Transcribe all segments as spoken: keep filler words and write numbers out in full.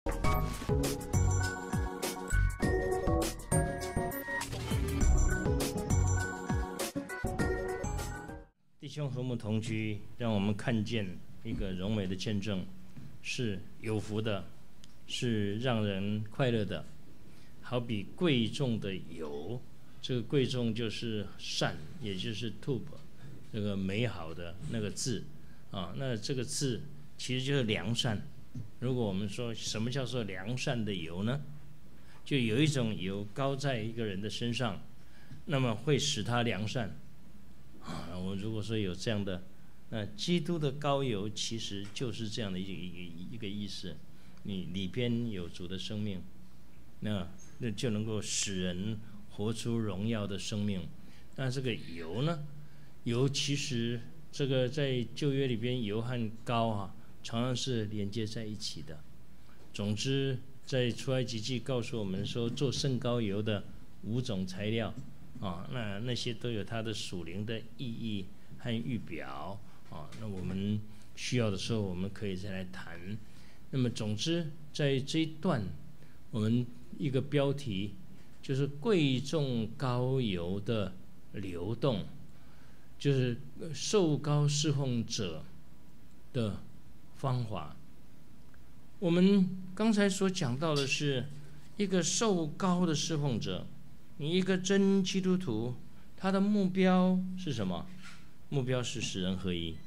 弟兄和睦同居，让我们看见一个荣美的见证，是有福的，是让人快乐的。好比贵重的油，这个贵重就是善，也就是 tube 这个美好的那个字啊。那这个字其实就是良善。如果我们说什么叫做良善的油呢？就有一种油膏在一个人的身上，那么会使他良善。啊，我如果说有这样的，那基督的膏油其实就是这样的一个一个一个意思。你里边有主的生命，那那就能够使人活出荣耀的生命。那这个油呢？油其实这个在旧约里边，油和膏啊，常常是连接在一起的。总之，在出埃及记告诉我们说，做圣膏油的五种材料。啊，那那些都有它的属灵的意义和预表啊。那我们需要的时候，我们可以再来谈。那么，总之，在这一段，我们一个标题就是贵重膏油的流动，就是受膏侍奉者的方法。我们刚才所讲到的是一个受膏的侍奉者。你一个真基督徒，他的目标是什么？目标是使人合一。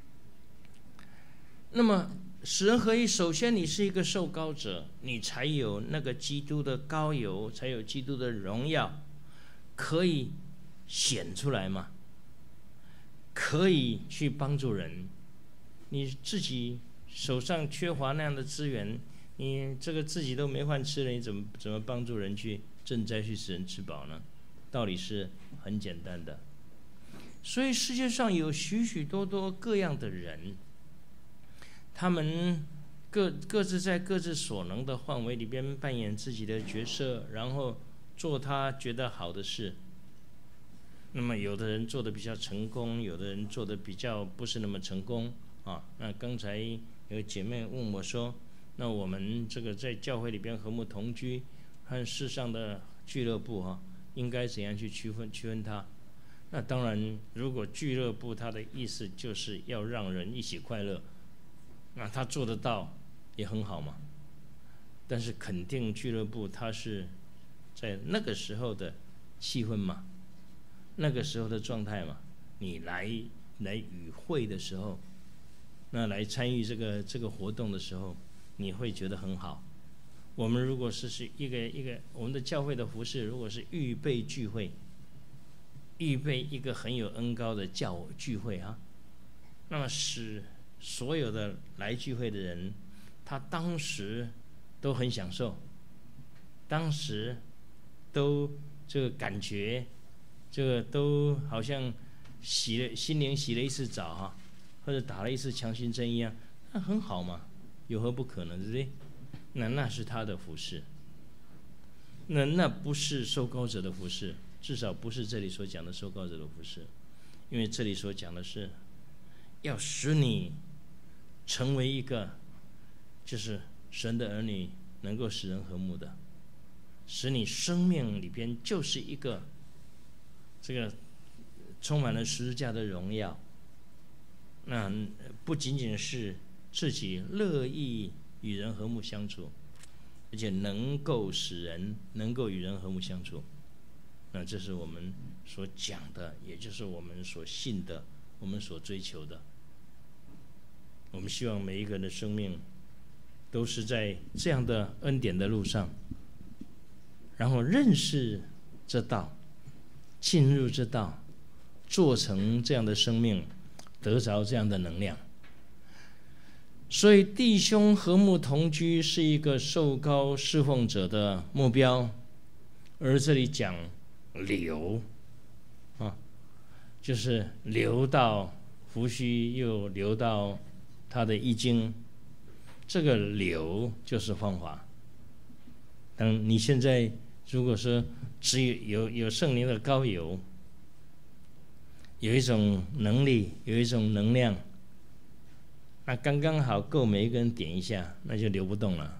那么使人合一，首先你是一个受膏者，你才有那个基督的膏油，才有基督的荣耀，可以显出来嘛？可以去帮助人。你自己手上缺乏那样的资源，你这个自己都没饭吃了，你怎么怎么帮助人去赈灾去使人吃饱呢？道理是很简单的。所以世界上有许许多多各样的人，他们各各自在各自所能的范围里边扮演自己的角色，然后做他觉得好的事。那么有的人做的比较成功，有的人做的比较不是那么成功啊。那刚才有姐妹问我说，那我们这个在教会里边和睦同居和世上的俱乐部哈、啊，应该怎样去区分区分它？那当然，如果俱乐部它的意思就是要让人一起快乐，那他做得到也很好嘛。但是肯定俱乐部它是在那个时候的气氛嘛，那个时候的状态嘛，你来来与会的时候，那来参与这个这个活动的时候，你会觉得很好。我们如果是是一个一个我们的教会的服事，如果是预备聚会，预备一个很有恩膏的教聚会啊，那么使所有的来聚会的人，他当时都很享受，当时都这个感觉，这个都好像洗了心灵洗了一次澡哈、啊，或者打了一次强心针一样，那很好嘛，有何不可能，对不对？那那是他的服事，那那不是受膏者的服事，至少不是这里所讲的受膏者的服事，因为这里所讲的是要使你成为一个就是神的儿女，能够使人和睦的，使你生命里边就是一个这个充满了十字架的荣耀。那不仅仅是自己乐意与人和睦相处，而且能够使人能够与人和睦相处。那这是我们所讲的，也就是我们所信的，我们所追求的。我们希望每一个人的生命都是在这样的恩典的路上，然后认识这道，进入这道，做成这样的生命，得着这样的能量。所以弟兄和睦同居是一个受膏侍奉者的目标，而这里讲流啊，就是流到福须，又流到他的易经，这个流就是方法。等你现在如果说只有有有圣灵的膏油，有一种能力，有一种能量，那刚刚好够每一个人点一下，那就流不动了，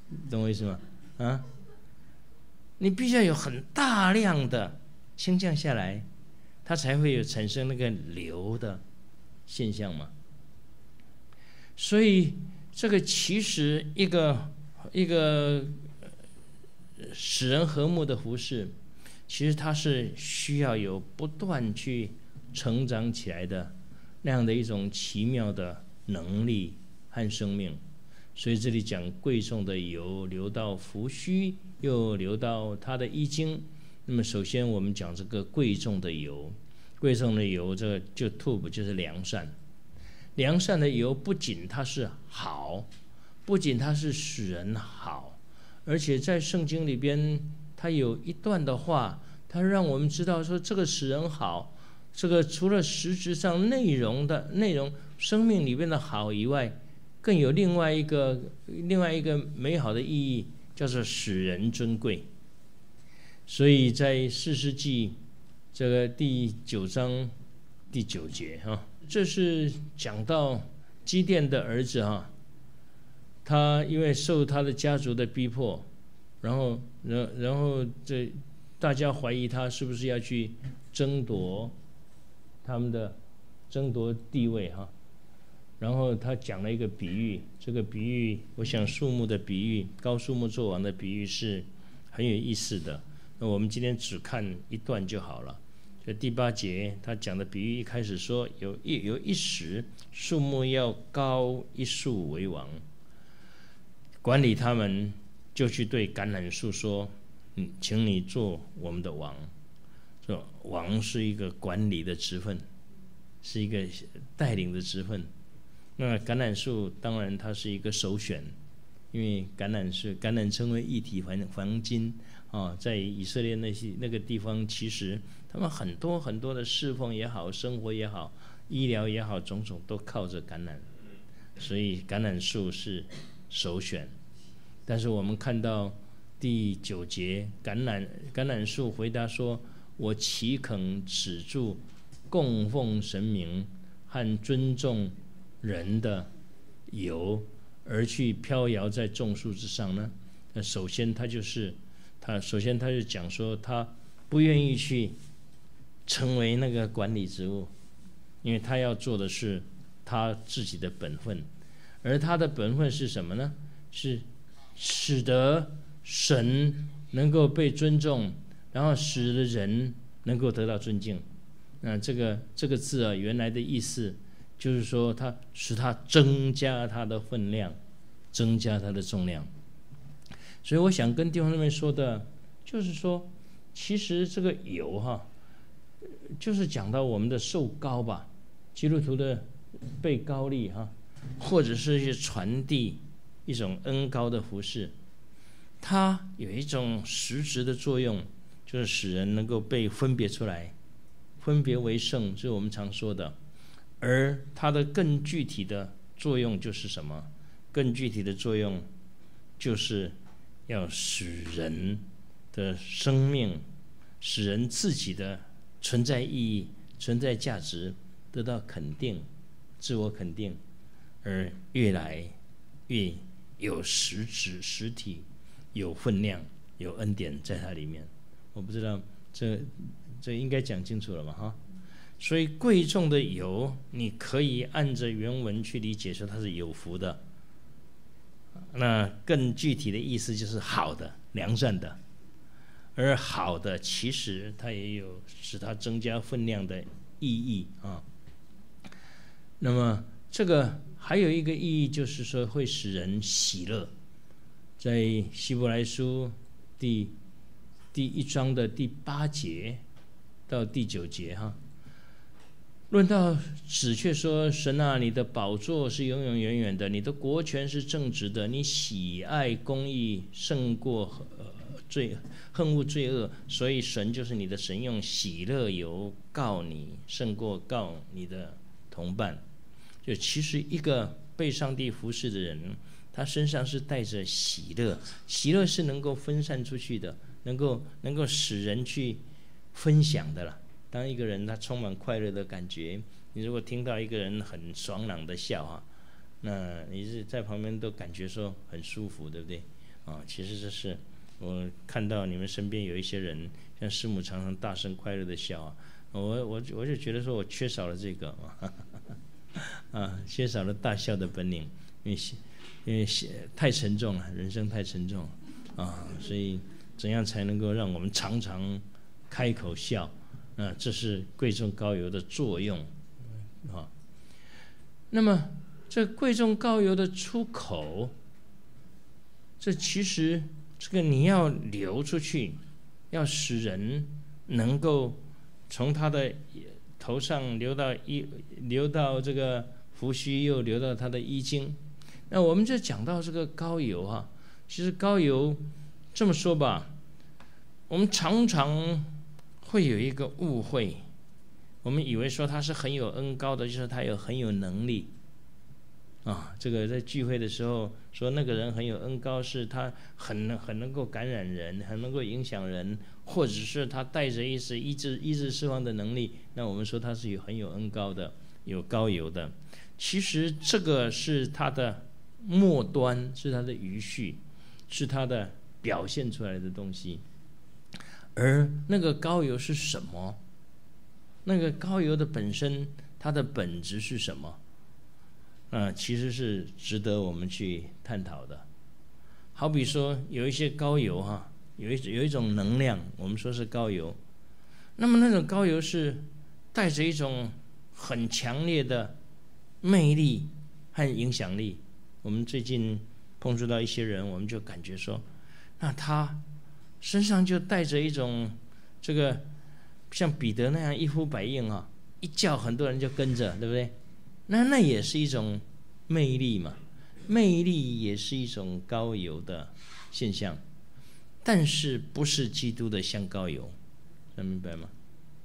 懂我意思吗？啊，你必须要有很大量的倾降下来，它才会有产生那个流的现象嘛。所以这个其实一个一个使人和睦的服事，其实它是需要有不断去成长起来的那样的一种奇妙的能力和生命。所以这里讲贵重的油流到福须，又流到他的衣襟。那么首先我们讲这个贵重的油，贵重的油，这个就 tube 就是良善。良善的油不仅它是好，不仅它是使人好，而且在圣经里边，它有一段的话，它让我们知道说这个使人好，这个除了实质上内容的内容，生命里边的好以外，更有另外一个另外一个美好的意义，叫做使人尊贵。所以在士师记这个第九章第九节哈，这是讲到基甸的儿子哈，他因为受他的家族的逼迫，然后然然后这大家怀疑他是不是要去争夺他们的争夺地位哈。然后他讲了一个比喻，这个比喻我想树木的比喻，高树木作王的比喻是很有意思的。那我们今天只看一段就好了。就第八节他讲的比喻，一开始说有一有一时树木要高一树为王，管理他们就去对橄榄树说：“嗯，请你做我们的王。”说王是一个管理的职分，是一个带领的职分。那橄榄树当然它是一个首选，因为橄榄树橄榄称为一体黄黄金啊，在以色列那些那个地方，其实他们很多很多的侍奉也好，生活也好，医疗也好，种种都靠着橄榄，所以橄榄树是首选。但是我们看到第九节，橄榄橄榄树回答说：“我岂肯止住供奉神明和尊重人的油，而去飘摇在众树之上呢？”那首先他就是他，首先他就讲说，他不愿意去成为那个管理职务，因为他要做的是他自己的本分，而他的本分是什么呢？是使得神能够被尊重，然后使得人能够得到尊敬。那这个这个字啊，原来的意思就是说，它使它增加它的分量，增加它的重量。所以我想跟弟兄姊妹说的，就是说，其实这个油哈，就是讲到我们的受膏吧，基督徒的被膏立哈，或者是去传递一种恩膏的服事，它有一种实质的作用，就是使人能够被分别出来，分别为圣，这是我们常说的。而它的更具体的作用就是什么？更具体的作用就是要使人的生命，使人自己的存在意义、存在价值得到肯定，自我肯定，而越来越有实质、实体、有分量、有恩典在它里面。我不知道这这应该讲清楚了嘛？哈。所以贵重的油，你可以按着原文去理解，说它是有福的。那更具体的意思就是好的、良善的。而好的，其实它也有使它增加分量的意义啊。那么这个还有一个意义，就是说会使人喜乐。在希伯来书第第一章的第八节到第九节哈。论到子却说：“神啊，你的宝座是永永远远的，你的国权是正直的，你喜爱公义胜过、呃、罪恨恶罪恶，所以神就是你的神，用喜乐油告你，胜过告你的同伴。”就其实一个被上帝服侍的人，他身上是带着喜乐，喜乐是能够分散出去的，能够能够使人去分享的了。当一个人他充满快乐的感觉，你如果听到一个人很爽朗的笑哈，那你是在旁边都感觉说很舒服，对不对？ 啊，其实这是我看到你们身边有一些人，像师母常常大声快乐的笑啊，我我我就觉得说我缺少了这个啊，啊，缺少了大笑的本领，因为因为太沉重了，人生太沉重啊，所以怎样才能够让我们常常开口笑？啊，这是贵重膏油的作用啊。那么这贵重膏油的出口，这其实这个你要流出去，要使人能够从他的头上流到衣，流到这个胡须，又流到他的衣襟。那我们就讲到这个膏油哈、啊，其实膏油这么说吧，我们常常会有一个误会，我们以为说他是很有恩膏的，就是他有很有能力啊。这个在聚会的时候说那个人很有恩膏，是他很很能够感染人，很能够影响人，或者是他带着一些医治医治释放的能力，那我们说他是有很有恩膏的，有膏油的。其实这个是他的末端，是他的余序，是他的表现出来的东西。而那个膏油是什么？那个膏油的本身，它的本质是什么？啊、呃，其实是值得我们去探讨的。好比说，有一些膏油哈，有一有一种能量，我们说是膏油。那么那种膏油是带着一种很强烈的魅力和影响力。我们最近碰触到一些人，我们就感觉说，那他身上就带着一种这个像彼得那样一呼百应啊，一叫很多人就跟着，对不对？那那也是一种魅力嘛，魅力也是一种膏油的现象，但是不是基督的香膏油，能明白吗？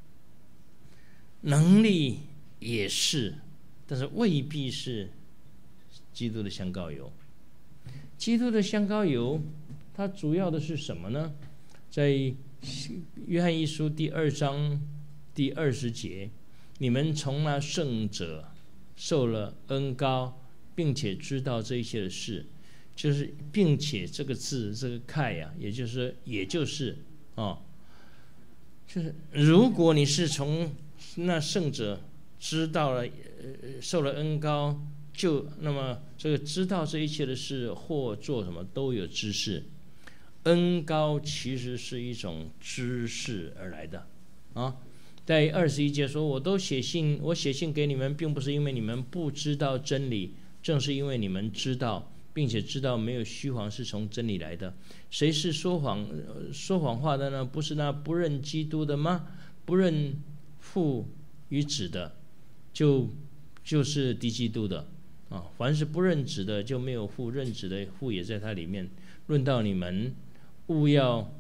能力也是，但是未必是基督的香膏油。基督的香膏油它主要的是什么呢？在约翰一书第二章第二十节，你们从那圣者受了恩膏，并且知道这一切的事，就是并且这个字这个kai呀、啊，也就是也就是哦，就是如果你是从那圣者知道了、呃、受了恩膏，就那么这个知道这一切的事或做什么都有知识。恩膏其实是一种知识而来的啊。在二十一节说，我都写信，我写信给你们，并不是因为你们不知道真理，正是因为你们知道，并且知道没有虚谎是从真理来的。谁是说谎说谎话的呢？不是那不认基督的吗？不认父与子的，就就是敌基督的啊。凡是不认子的，就没有父；认子的，父也在他里面。论到你们，务要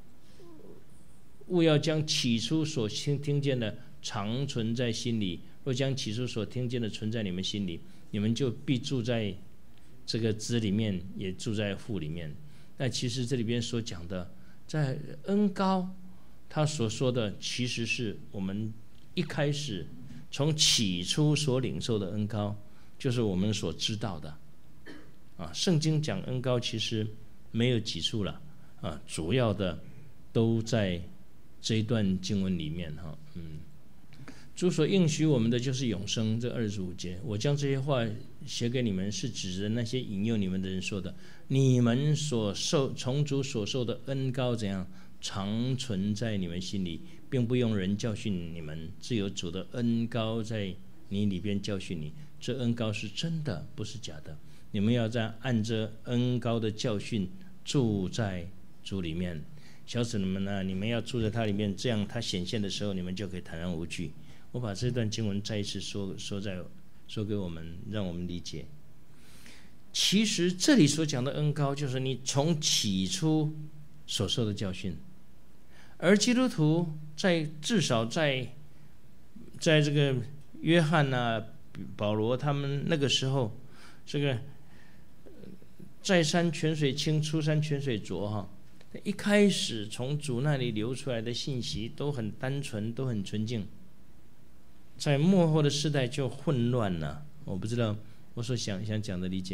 务要将起初所听听见的常存在心里。若将起初所听见的存在你们心里，你们就必住在这个子里面，也住在父里面。那其实这里边所讲的，在恩膏，他所说的其实是我们一开始从起初所领受的恩膏，就是我们所知道的啊。圣经讲恩膏其实没有几处了啊，主要的都在这一段经文里面哈。嗯，主所应许我们的就是永生，这二十五节，我将这些话写给你们，是指着那些引诱你们的人说的。你们所受从主所受的恩膏怎样常存在你们心里，并不用人教训你们，只有主的恩膏在你里边教训你。这恩膏是真的，不是假的。你们要在按着恩膏的教训住在主里面。小子们呢，你们要住在他里面，这样他显现的时候，你们就可以坦然无惧。我把这段经文再一次说说在说给我们，让我们理解。其实这里所讲的恩膏，就是你从起初所受的教训。而基督徒在至少在在这个约翰啊、保罗他们那个时候，这个在山泉水清，出山泉水浊哈。一开始从主那里流出来的信息都很单纯，都很纯净。在末后的世代就混乱了，我不知道我所想想讲的理解吗？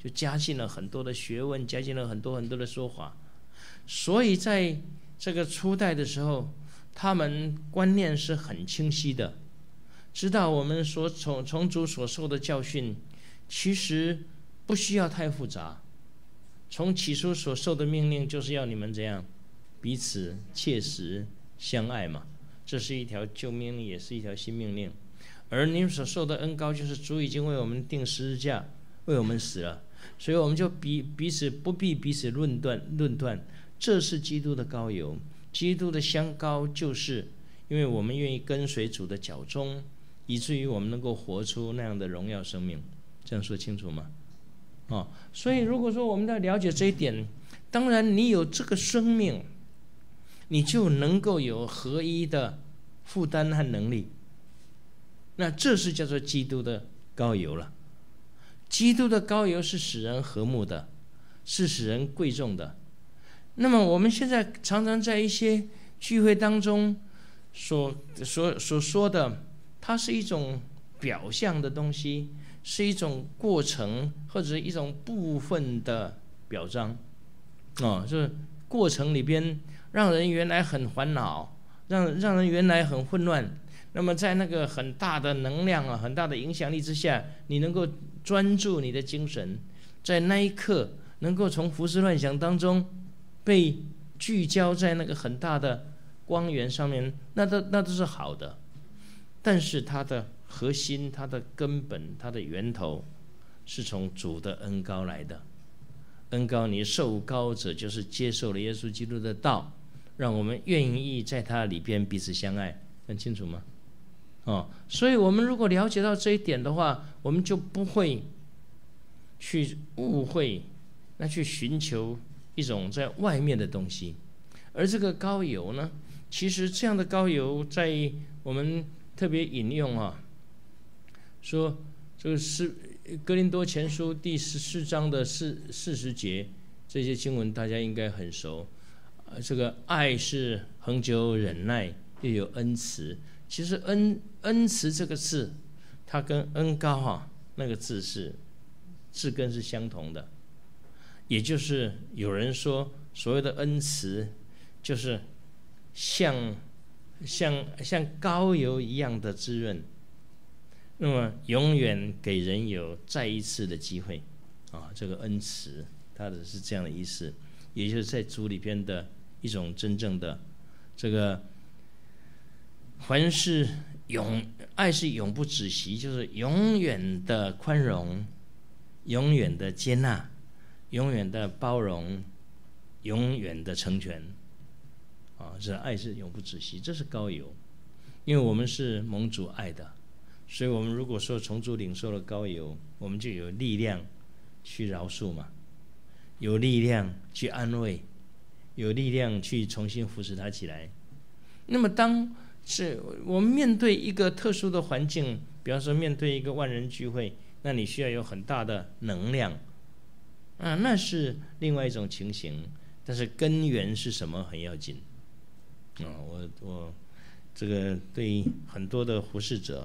就加进了很多的学问，加进了很多很多的说法。所以在这个初代的时候，他们观念是很清晰的，知道我们所从从主所受的教训，其实不需要太复杂。从起初所受的命令就是要你们怎样彼此切实相爱嘛，这是一条旧命令，也是一条新命令。而你们所受的恩膏，就是主已经为我们定十字架，为我们死了，所以我们就彼彼此不必彼此论断论断。这是基督的膏油，基督的香膏，就是因为我们愿意跟随主的脚踪，以至于我们能够活出那样的荣耀生命。这样说清楚吗？哦，所以如果说我们要了解这一点，当然你有这个生命，你就能够有合一的负担和能力。那这是叫做基督的膏油了。基督的膏油是使人和睦的，是使人贵重的。那么我们现在常常在一些聚会当中所所所说的，它是一种表象的东西，是一种过程，或者一种部分的表彰。哦，就是过程里边让人原来很烦恼，让让人原来很混乱。那么在那个很大的能量啊，很大的影响力之下，你能够专注你的精神，在那一刻能够从胡思乱想当中被聚焦在那个很大的光源上面，那都那都是好的。但是它的核心、它的根本、它的源头，是从主的恩膏来的。恩膏，你受膏者就是接受了耶稣基督的道，让我们愿意在他里边彼此相爱，很清楚吗？哦，所以我们如果了解到这一点的话，我们就不会去误会，那去寻求一种在外面的东西。而这个膏油呢，其实这样的膏油在我们特别引用啊，说这个是哥林多前书第十四章的四四十节，这些经文大家应该很熟。呃，这个爱是恒久忍耐，又有恩慈。其实恩恩慈这个字，它跟恩膏啊那个字是字根是相同的，也就是有人说所谓的恩慈，就是像像像膏油一样的滋润，那么永远给人有再一次的机会啊。这个恩慈，它的是这样的意思，也就是在主里边的一种真正的这个。凡是永爱是永不止息，就是永远的宽容，永远的接纳，永远的包容，永远的成全。啊，这爱是永不止息，这是膏油。因为我们是蒙主爱的，所以我们如果说从主领受了膏油，我们就有力量去饶恕嘛，有力量去安慰，有力量去重新扶持他起来。那么当是我们面对一个特殊的环境，比方说面对一个万人聚会，那你需要有很大的能量啊，那是另外一种情形。但是根源是什么很要紧啊！我我这个对很多的服侍者，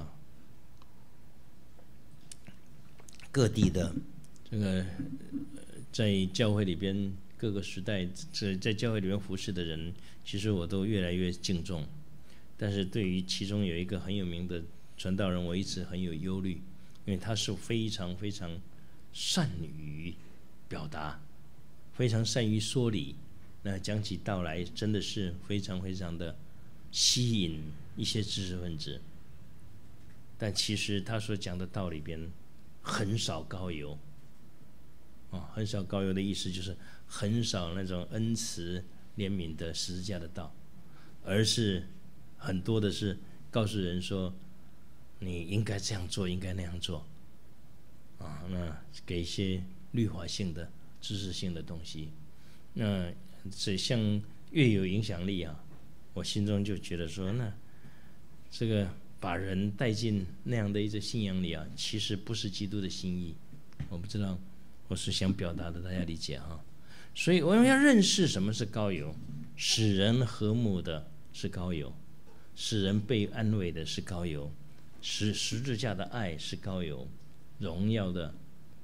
各地的这个在教会里边各个时代在在教会里面服侍的人，其实我都越来越敬重。但是对于其中有一个很有名的传道人，我一直很有忧虑，因为他是非常非常善于表达，非常善于说理，那讲起道来真的是非常非常的吸引一些知识分子。但其实他所讲的道里边很少膏油，啊，很少膏油的意思就是很少那种恩慈怜悯的十字架的道，而是很多的是告诉人说你应该这样做，应该那样做啊，那给一些律法性的知识性的东西。那这像越有影响力啊，我心中就觉得说，那这个把人带进那样的一个信仰里啊，其实不是基督的心意。我不知道我是想表达的，大家理解哈。所以我们要认识什么是膏油，使人和睦的是膏油，使人被安慰的是膏油，使十字架的爱是膏油，荣耀的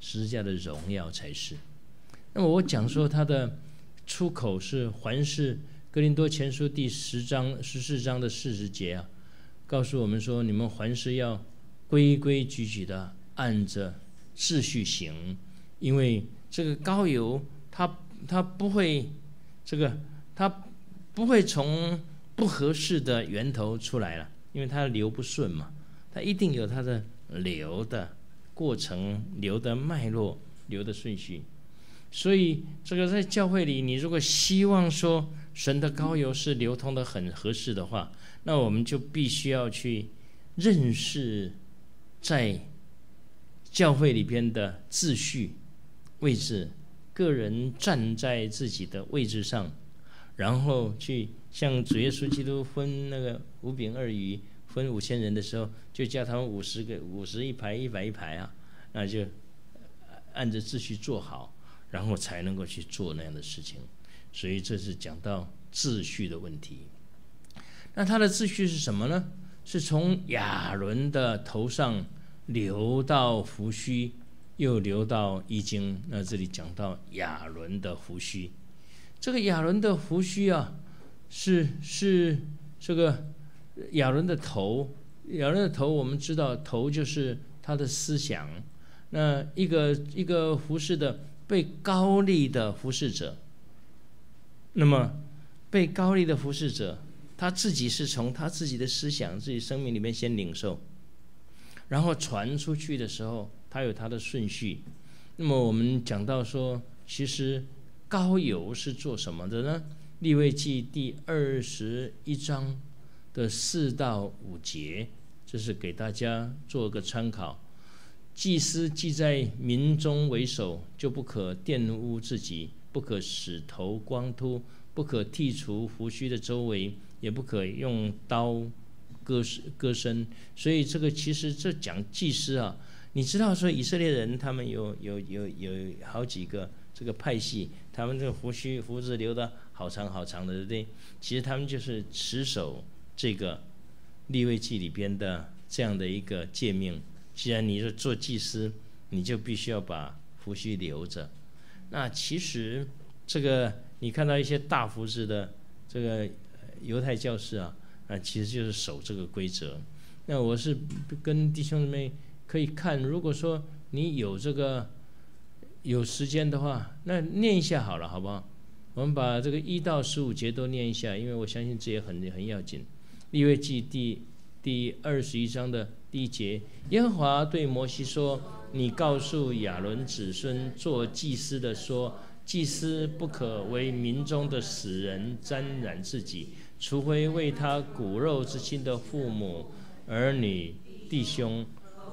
十字架的荣耀才是。那么我讲说他的出口是环视，哥林多前书第十章十四章的四十节啊，告诉我们说，你们环视要规规矩矩的按着秩序行，因为这个膏油它它不会这个它不会从不合适的源头出来了，因为它流不顺嘛，它一定有它的流的过程、流的脉络、流的顺序。所以这个在教会里，你如果希望说神的膏油是流通的很合适的话，那我们就必须要去认识在教会里边的秩序位置，个人站在自己的位置上，然后去像主耶稣基督分那个五饼二鱼分五千人的时候，就叫他们五十个五十一排一百一排啊，那就按着秩序做好，然后才能够去做那样的事情。所以这是讲到秩序的问题。那它的秩序是什么呢？是从亚伦的头上流到胡须，又流到衣襟。那这里讲到亚伦的胡须，这个亚伦的胡须啊，是是这个亚伦的头。亚伦的头，我们知道头就是他的思想。那一个一个服侍的被膏立的服侍者，那么被膏立的服侍者，他自己是从他自己的思想、自己生命里面先领受，然后传出去的时候，他有他的顺序。那么我们讲到说，其实膏油是做什么的呢？利未记第二十一章的四到五节，这是给大家做个参考。祭司既在民中为首，就不可玷污自己，不可使头光秃，不可剔除胡须的周围，也不可用刀割割身。所以这个其实这讲祭司啊，你知道说以色列人他们有有有有好几个这个派系，他们这个胡须胡子留得好长好长的，对不对？其实他们就是持守这个利未记里边的这样的一个诫命。既然你是做祭司，你就必须要把胡须留着。那其实这个你看到一些大胡子的这个犹太教士啊，啊，其实就是守这个规则。那我是跟弟兄们可以看，如果说你有这个有时间的话，那念一下好了，好不好？我们把这个一到十五节都念一下，因为我相信这也很很要紧。利未记第第二十一章的第一节，耶和华对摩西说：“你告诉亚伦子孙做祭司的说，祭司不可为民中的死人沾染自己，除非为他骨肉之亲的父母、儿女、弟兄，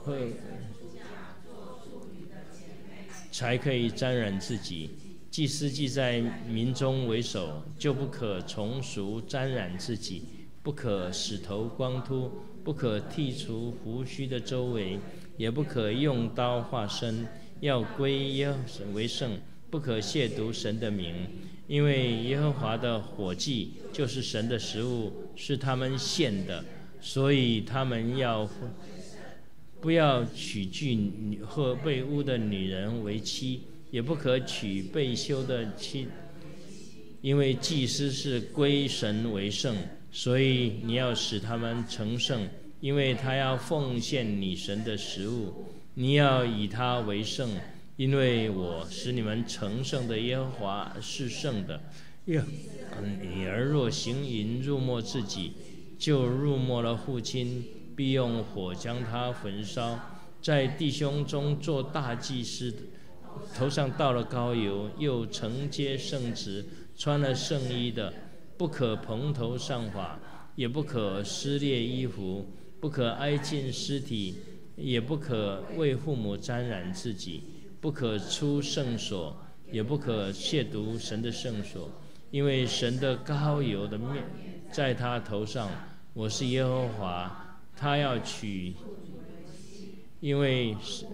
才可以沾染自己。祭司既在民中为首，就不可从俗沾染自己，不可使头光秃，不可剔除胡须的周围，也不可用刀划身，要归耶和华为圣，不可亵渎神的名，因为耶和华的火祭就是神的食物，是他们献的，所以他们要不要娶妓或被污的女人为妻，也不可娶被休的妻，因为祭司是归神为圣，所以你要使他们成圣，因为他要奉献你神的食物，你要以他为圣，因为我使你们成圣的耶和华是圣的。女儿若行淫辱没自己，就辱没了父亲，必用火将他焚烧。在弟兄中做大祭司，头上倒了膏油，又承接圣职，穿了圣衣的，不可蓬头上发，也不可撕裂衣服，不可挨近尸体，也不可为父母沾染自己，不可出圣所，也不可亵渎神的圣所，因为神的膏油的面在他头上。我是耶和华，他要取，因为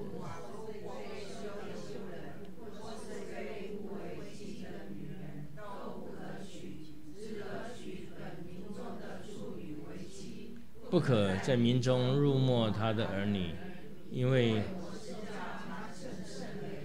不可在民中辱没他的儿女，因为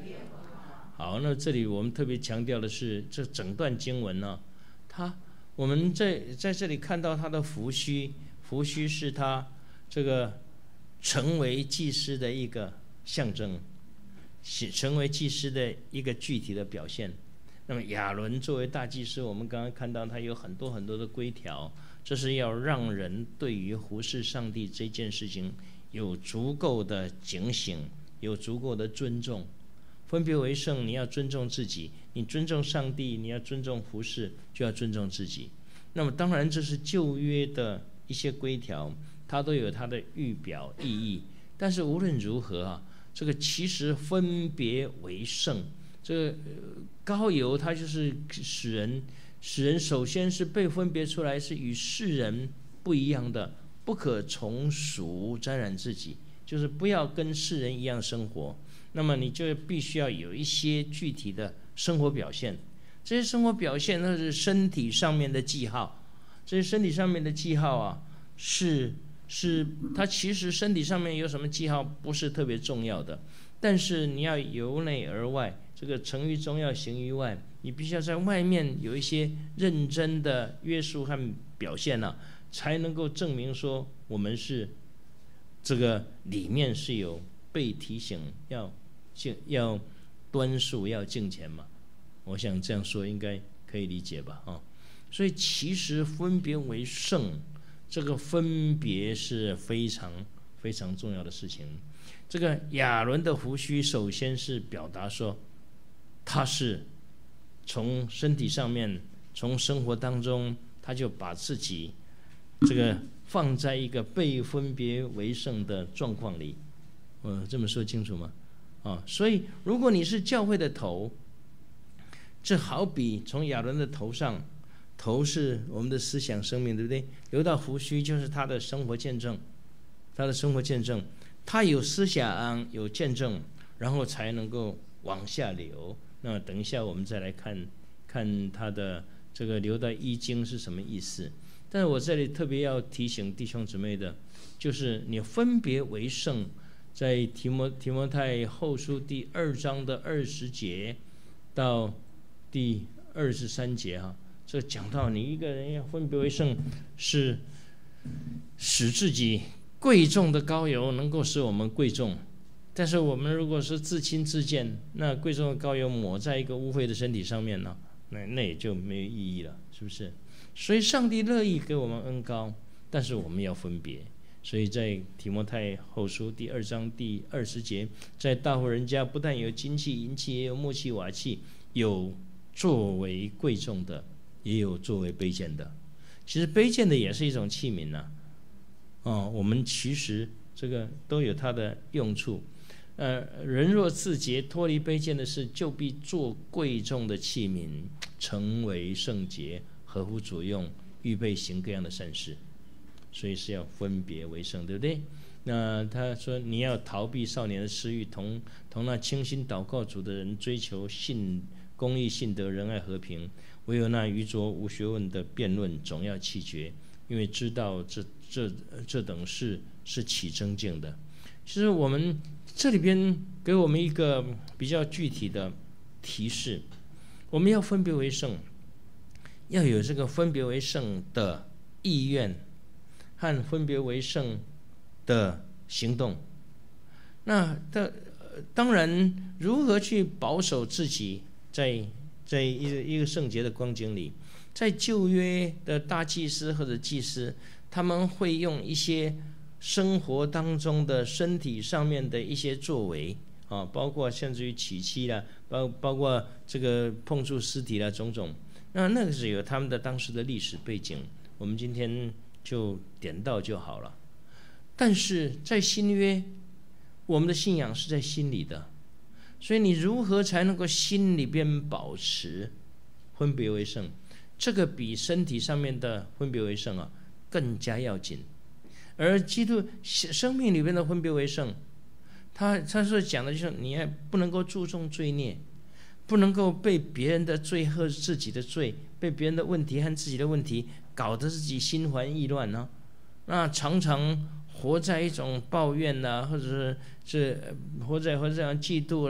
好，那这里我们特别强调的是，这整段经文呢，它我们在在这里看到他的胡须，胡须是他这个成为祭司的一个象征，成为祭司的一个具体的表现。那么亚伦作为大祭司，我们刚刚看到他有很多很多的规条，这是要让人对于服侍上帝这件事情有足够的警醒，有足够的尊重。分别为圣，你要尊重自己，你尊重上帝，你要尊重服侍，就要尊重自己。那么当然这是旧约的一些规条，它都有它的预表意义。但是无论如何啊，这个其实分别为圣，这个膏油它就是使人使人首先是被分别出来，是与世人不一样的，不可从俗沾染自己，就是不要跟世人一样生活。那么你就必须要有一些具体的生活表现，这些生活表现那是身体上面的记号，这些身体上面的记号啊，是是它其实身体上面有什么记号不是特别重要的，但是你要由内而外，这个成于中要行于外，你必须要在外面有一些认真的约束和表现啊，才能够证明说我们是这个里面是有被提醒要要端肃要敬虔嘛，我想这样说应该可以理解吧啊。所以其实分别为圣，这个分别是非常非常重要的事情。这个亚伦的胡须首先是表达说，他是从身体上面，从生活当中，他就把自己这个放在一个被分别为圣的状况里。我这么说清楚吗？啊，所以如果你是教会的头，这好比从亚伦的头上，头是我们的思想生命，对不对？流到胡须就是他的生活见证，他的生活见证，他有思想有见证，然后才能够往下流。那等一下我们再来看看他的这个流到一经是什么意思。但是我这里特别要提醒弟兄姊妹的，就是你分别为圣，在提摩提摩太后书第二章的二十节到第二十三节哈，这讲到你一个人要分别为圣，是使自己贵重的膏油能够使我们贵重。但是我们如果是自轻自贱，那贵重的膏油抹在一个污秽的身体上面呢，那那也就没有意义了，是不是？所以上帝乐意给我们恩膏，但是我们要分别。所以在提摩太后书第二章第二十节，在大户人家不但有金器银器，也有木器瓦器，有作为贵重的，也有作为卑贱的。其实卑贱的也是一种器皿啊，哦，我们其实这个都有它的用处。呃，人若自洁，脱离卑贱的事，就必做贵重的器皿，成为圣洁，合乎主用，预备行各样的善事。所以是要分别为圣，对不对？那他说你要逃避少年的私欲，同同那清心祷告主的人追求信公义、信德、仁爱、和平。唯有那愚拙无学问的辩论，总要弃绝，因为知道这这这等事是起争竞的。其实我们这里边给我们一个比较具体的提示，我们要分别为圣，要有这个分别为圣的意愿和分别为圣的行动。那的当然，如何去保守自己在在一个一个圣洁的光景里，在旧约的大祭司或者祭司，他们会用一些生活当中的身体上面的一些作为啊，包括甚至于起妻啦，包包括这个碰触尸体啦种种。那那个是有他们的当时的历史背景，我们今天就点到就好了。但是在新约，我们的信仰是在心里的，所以你如何才能够心里边保持分别为圣？这个比身体上面的分别为圣啊更加要紧。而基督生命里边的分别为圣，他他是讲的就是你也不能够注重罪孽，不能够被别人的罪和自己的罪，被别人的问题和自己的问题搞得自己心烦意乱呢、啊。那常常活在一种抱怨啦、啊，或者是是活在活在这样嫉妒啦、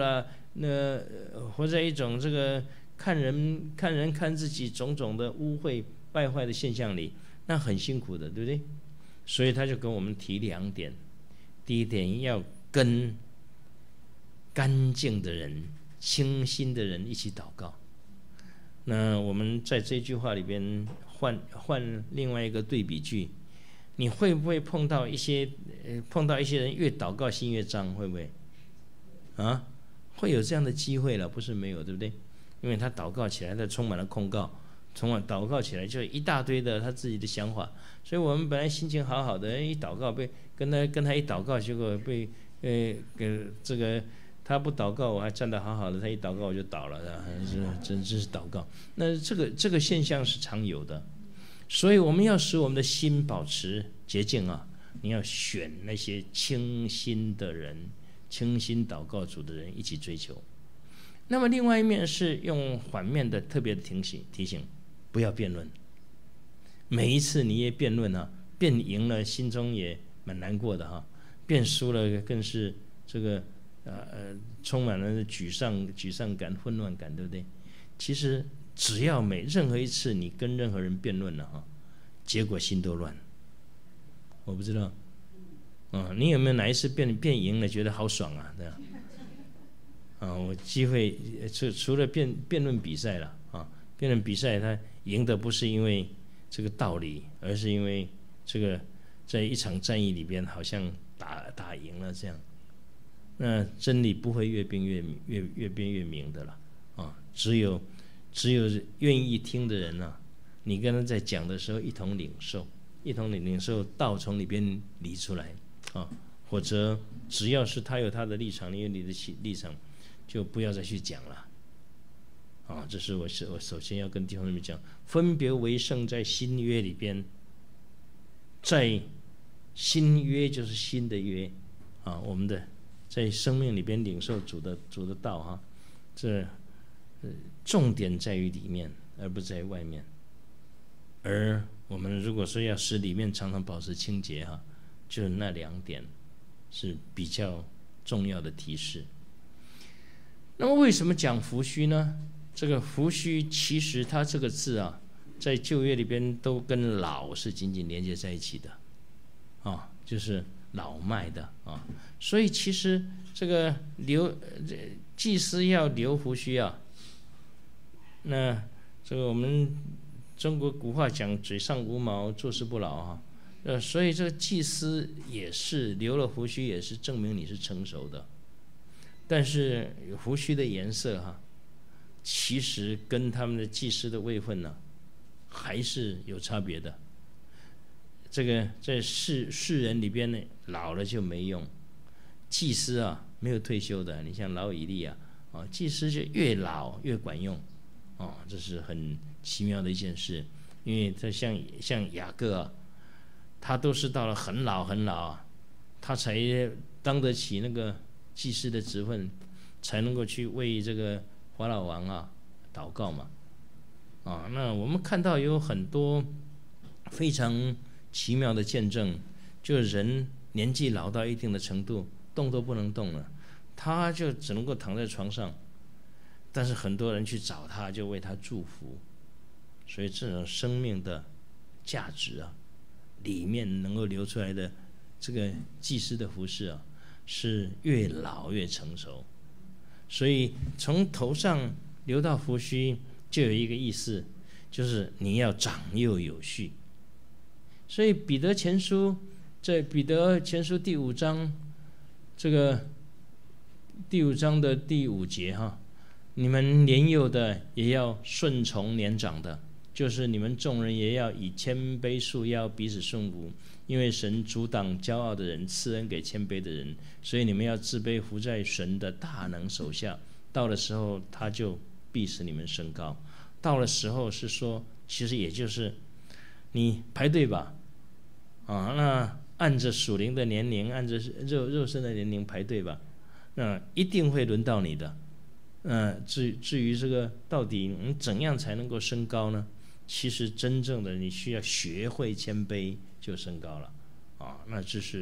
那活在一种这个看人看人看自己种种的污秽败坏的现象里，那很辛苦的，对不对？所以他就跟我们提两点：第一点，要跟干净的人、清心的人一起祷告。那我们在这句话里边换换另外一个对比句，你会不会碰到一些呃碰到一些人越祷告心越脏？会不会啊？会有这样的机会了，不是没有，对不对？因为他祷告起来，他充满了控告，充满祷告起来就一大堆的他自己的想法，所以我们本来心情好好的，一祷告被跟他跟他一祷告，结果被呃给这个。他不祷告，我还站得好好的；他一祷告，我就倒了，是真真是祷告。那这个这个现象是常有的，所以我们要使我们的心保持洁净啊！你要选那些清心的人、清心祷告主的人一起追求。那么另外一面是用反面的特别的提醒提醒，不要辩论。每一次你也辩论啊，辩赢了心中也蛮难过的哈、啊，辩输了更是这个。呃呃，充满了沮丧、沮丧感、混乱感，对不对？其实只要每任何一次你跟任何人辩论了哈，结果心都乱。我不知道，啊，你有没有哪一次辩辩赢了，觉得好爽啊？这样，啊，我机会除除了辩辩论比赛了啊，辩论比赛他赢的不是因为这个道理，而是因为这个在一场战役里边好像打打赢了这样。那真理不会越辩越越越辩越明的了啊！只有只有愿意听的人啊，你跟他在讲的时候一同领受，一同领受道从里边理出来啊，或者只要是他有他的立场，你有你的立场，就不要再去讲了啊！这是我我首先要跟弟兄们讲，分别为圣在新约里边，在新约就是新的约啊，我们的。在生命里边领受主的主的道哈，这重点在于里面，而不在外面。而我们如果说要使里面常常保持清洁哈，就那两点是比较重要的提示。那么为什么讲福虚呢？这个福虚其实它这个字啊，在旧约里边都跟老是紧紧连接在一起的啊，就是老迈的啊。所以其实这个留祭司要留胡须啊，那这个我们中国古话讲嘴上无毛，做事不牢啊，呃，所以这个祭司也是留了胡须，也是证明你是成熟的。但是胡须的颜色哈、啊，其实跟他们的祭司的位分呢、啊，还是有差别的。这个在世世人里边呢，老了就没用。祭司啊，没有退休的，你像老以利啊，啊，祭司就越老越管用，哦，这是很奇妙的一件事，因为他像像雅各啊，他都是到了很老很老啊，他才当得起那个祭司的职分，才能够去为这个法老王啊祷告嘛，啊，那我们看到有很多非常奇妙的见证，就是人年纪老到一定的程度。动都不能动了，他就只能够躺在床上，但是很多人去找他，就为他祝福，所以这种生命的价值啊，里面能够流出来的这个祭司的服饰啊，是越老越成熟，所以从头上流到胡须，就有一个意思，就是你要长幼有序。所以彼得前书在彼得前书第五章。这个第五章的第五节哈，你们年幼的也要顺从年长的，就是你们众人也要以谦卑束腰，彼此顺服，因为神阻挡骄傲的人，赐恩给谦卑的人，所以你们要自卑，服在神的大能手下。到了时候，他就必使你们升高。到了时候是说，其实也就是你排队吧，啊，那。按着属灵的年龄，按着肉肉身的年龄排队吧，那一定会轮到你的。呃，至至于这个到底你怎样才能够升高呢？其实真正的你需要学会谦卑，就升高了啊。那这是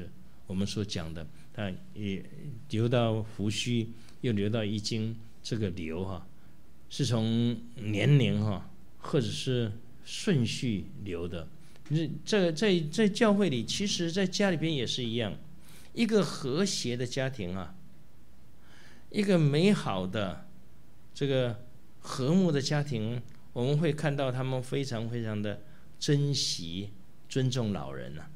我们所讲的，它也流到胡须，又流到衣襟，这个流哈、啊，是从年龄哈、啊，或者是顺序流的。这在在教会里，其实在家里边也是一样，一个和谐的家庭啊，一个美好的这个和睦的家庭，我们会看到他们非常非常的珍惜、尊重老人啊。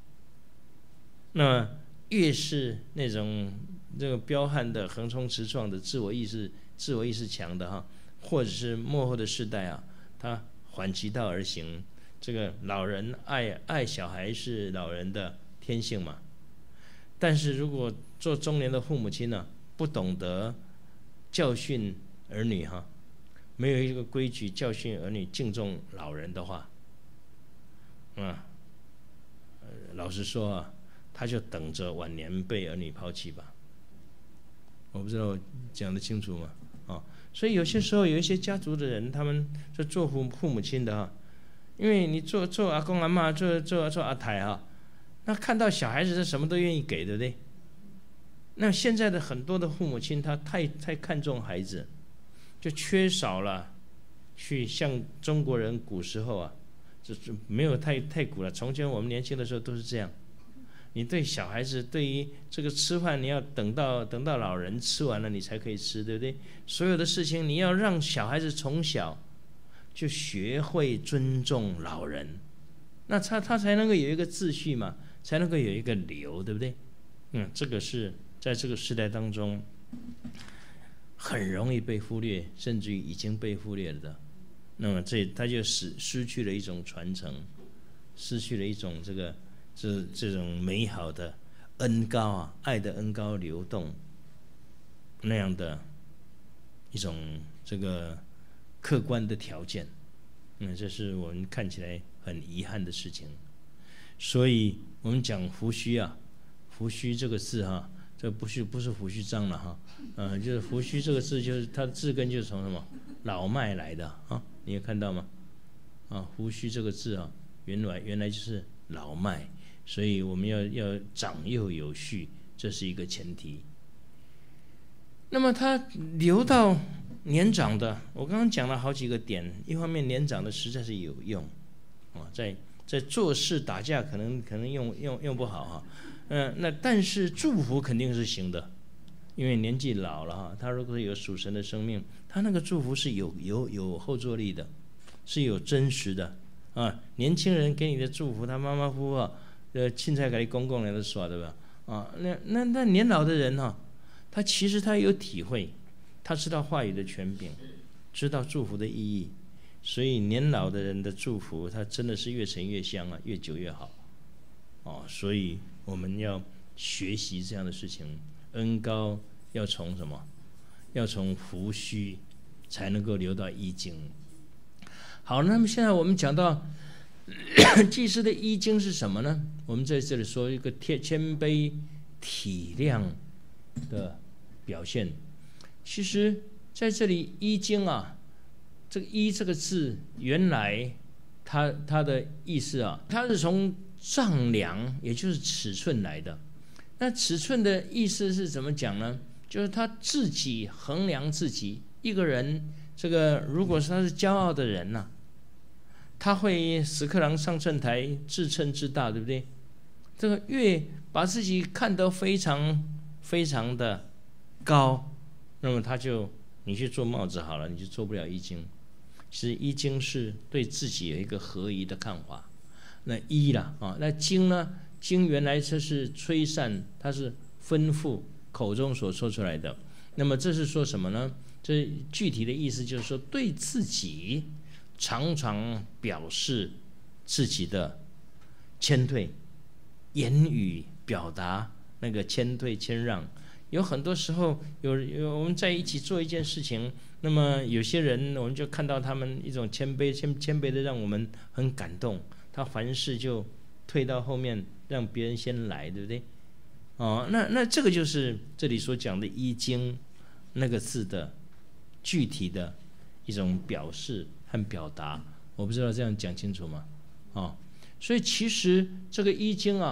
那越是那种这个彪悍的、横冲直撞的、自我意识、自我意识强的哈，或者是末后的世代啊，他缓其道而行。这个老人爱爱小孩是老人的天性嘛，但是如果做中年的父母亲呢、啊，不懂得教训儿女哈，没有一个规矩教训儿女敬重老人的话，啊，老实说啊，他就等着晚年被儿女抛弃吧。我不知道我讲得清楚吗？啊，所以有些时候有一些家族的人，他们就做父父母亲的哈。因为你做做阿公阿嬷，做做做阿太哈，那看到小孩子是什么都愿意给，对不对？那现在的很多的父母亲，他太太看重孩子，就缺少了去像中国人古时候啊，就是没有太太古了。从前我们年轻的时候都是这样，你对小孩子，对于这个吃饭，你要等到等到老人吃完了你才可以吃，对不对？所有的事情你要让小孩子从小就学会尊重老人，那他他才能够有一个秩序嘛，才能够有一个流，对不对？嗯，这个是在这个时代当中很容易被忽略，甚至于已经被忽略了的。那么这他就失失去了一种传承，失去了一种这个这这种美好的恩膏啊，爱的恩膏流动那样的一种这个客观的条件，嗯，这是我们看起来很遗憾的事情。所以我们讲胡须啊，胡须这个字哈、啊，这不是不是胡须章了哈，嗯、呃，就是胡须这个字，就是它的字根就是从什么老迈来的啊，你有看到吗？啊，胡须这个字啊，原来原来就是老迈，所以我们要要长幼有序，这是一个前提。那么它留到年长的，我刚刚讲了好几个点，一方面年长的实在是有用，啊，在在做事打架可能可能用用用不好哈，嗯、呃，那但是祝福肯定是行的，因为年纪老了哈，他如果有属神的生命，他那个祝福是有有有后坐力的，是有真实的啊。年轻人给你的祝福，他马马虎虎啊，呃，青菜给你公公来的耍对吧？啊，那那那年老的人哈、啊，他其实他有体会。他知道话语的权柄，知道祝福的意义，所以年老的人的祝福，他真的是越陈越香啊，越久越好。哦，所以我们要学习这样的事情，恩膏要从什么？要从胡须才能够流到衣襟。好，那么现在我们讲到祭司的衣襟是什么呢？我们在这里说一个谦卑体谅的表现。其实在这里衣襟啊，这个衣这个字原来它它的意思啊，它是从丈量，也就是尺寸来的。那尺寸的意思是怎么讲呢？就是他自己衡量自己。一个人这个如果是他是骄傲的人呐、啊，他会屎壳郎上秤台自称自大，对不对？这个越把自己看得非常非常的高，那么他就你去做帽子好了，你就做不了衣襟。其实衣襟是对自己有一个合宜的看法。那衣啦啊，那经呢？经原来这是吹散，它是吩咐口中所说出来的。那么这是说什么呢？这具体的意思就是说，对自己常常表示自己的谦退，言语表达那个谦退谦让。有很多时候有有我们在一起做一件事情，那么有些人我们就看到他们一种谦卑谦谦卑的，让我们很感动。他凡事就退到后面，让别人先来，对不对？哦，那那这个就是这里所讲的衣襟那个字的具体的一种表示和表达。我不知道这样讲清楚吗？哦，所以其实这个衣襟啊，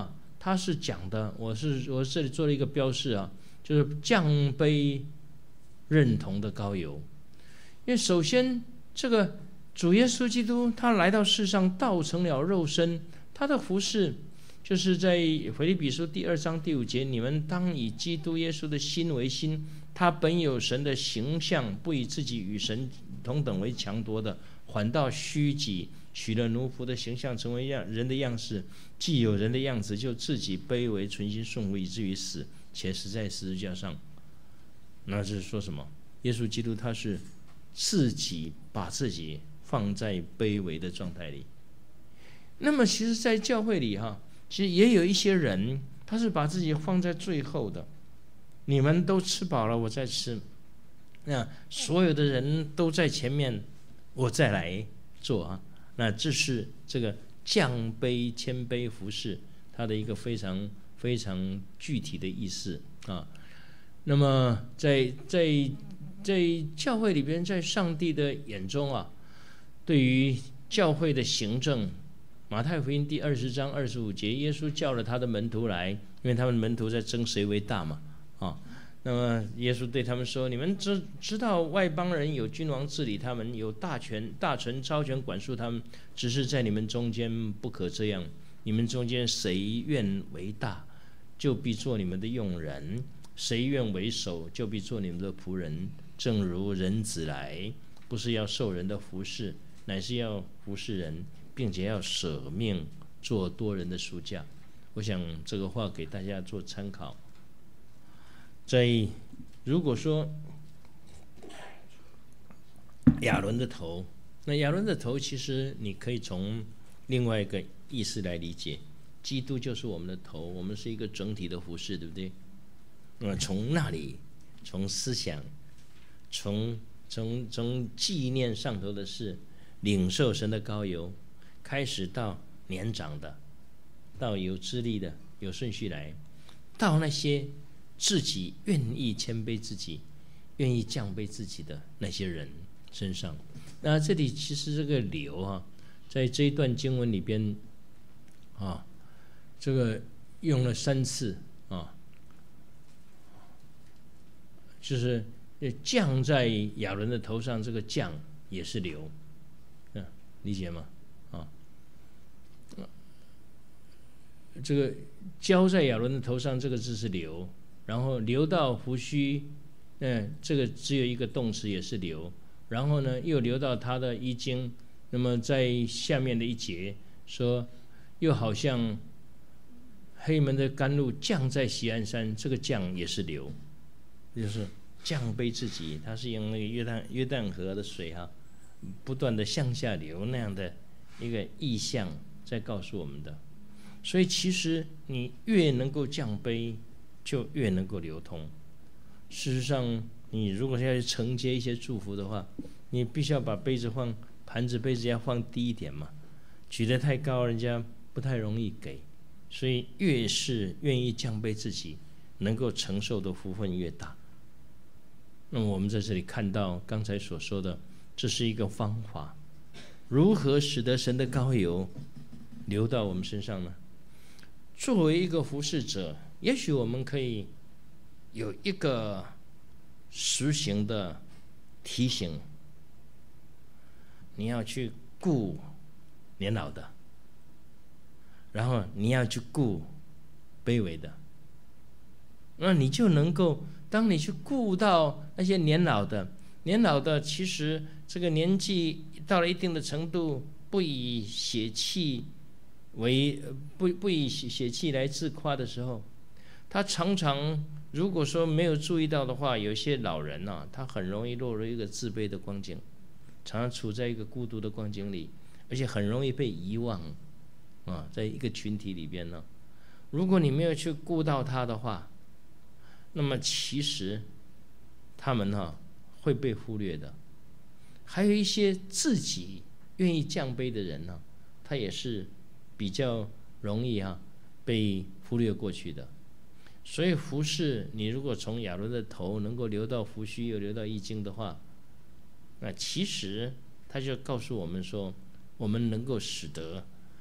他是讲的，我是我这里做了一个标示啊，就是降杯认同的膏油。因为首先这个主耶稣基督他来到世上，道成了肉身，他的服事就是在腓立比书第二章第五节，你们当以基督耶稣的心为心，他本有神的形象，不以自己与神同等为强夺的，反倒虚己，取了奴仆的形象，成为样人的样式。既有人的样子，就自己卑微，存心顺服，以至于死，且死在十字架上。那是说什么？耶稣基督他是自己把自己放在卑微的状态里。那么其实在教会里哈，其实也有一些人他是把自己放在最后的，你们都吃饱了我再吃，那所有的人都在前面，我再来做啊。那这是这个降卑谦卑服事它的一个非常非常具体的意思啊。那么在在在教会里边，在上帝的眼中啊，对于教会的行政，马太福音第二十章二十五节，耶稣叫了他的门徒来，因为他们门徒在争谁为大嘛啊。那么耶稣对他们说：“你们知知道外邦人有君王治理他们，有大权大臣超权管束他们，只是在你们中间不可这样。你们中间谁愿为大，就必做你们的用人；谁愿为首，就必做你们的仆人。正如人子来，不是要受人的服侍，乃是要服侍人，并且要舍命做多人的赎价。”我想这个话给大家做参考。在如果说亚伦的头，那亚伦的头其实你可以从另外一个意思来理解，基督就是我们的头，我们是一个整体的服事，对不对？那么从那里，从思想，从从从纪念上头的事，领受神的膏油，开始到年长的，到有资历的，有顺序来，到那些自己愿意谦卑自己，愿意降卑自己的那些人身上。那这里其实这个流啊，在这一段经文里边啊，这个用了三次啊，就是降在亚伦的头上，这个降也是流，啊，理解吗？啊，这个浇在亚伦的头上，这个字是流。然后流到胡须，嗯，这个只有一个动词，也是流。然后呢，又流到他的衣襟。那么在下面的一节说，又好像黑门的甘露降在锡安山，这个降也是流，就是降卑自己。它是用那个约旦约旦河的水哈、啊，不断的向下流那样的一个意象在告诉我们的。所以其实你越能够降卑，就越能够流通。事实上，你如果要去承接一些祝福的话，你必须要把杯子放盘子杯子要放低一点嘛，举得太高，人家不太容易给。所以越是愿意降卑自己，能够承受的福分越大。那么我们在这里看到刚才所说的，这是一个方法，如何使得神的膏油流到我们身上呢？作为一个服侍者，也许我们可以有一个实行的提醒，你要去顾年老的，然后你要去顾卑微的，那你就能够，当你去顾到那些年老的，年老的其实这个年纪到了一定的程度，不以血气为不不以血气来自夸的时候，他常常如果说没有注意到的话，有些老人啊，他很容易落入一个自卑的光景，常常处在一个孤独的光景里，而且很容易被遗忘啊，在一个群体里边呢，如果你没有去顾到他的话，那么其实他们啊会被忽略的。还有一些自己愿意降卑的人呢，他也是比较容易啊被忽略过去的。所以服事，你如果从亚伦的头能够流到胡须，又流到衣襟的话，那其实他就告诉我们说，我们能够使得